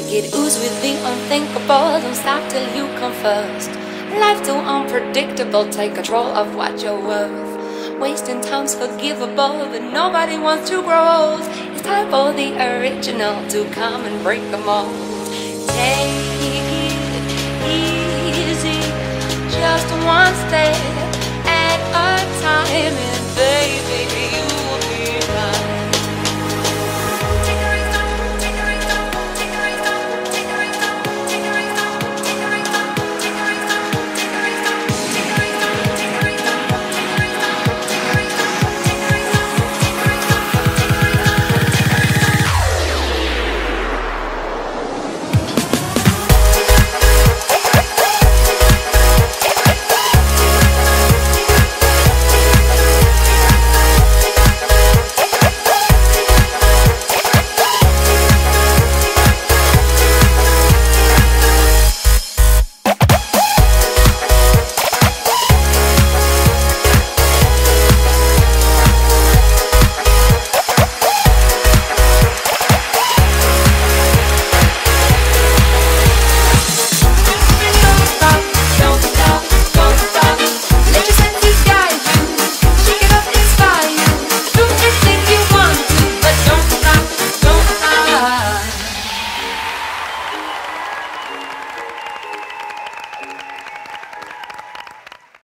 Get ooze with the unthinkable. Don't stop till you come first. Life too unpredictable. Take control of what you're worth. Wasting time's forgivable, but nobody wants to grow old. It's time for the original to come and break them all. Take it easy, just one step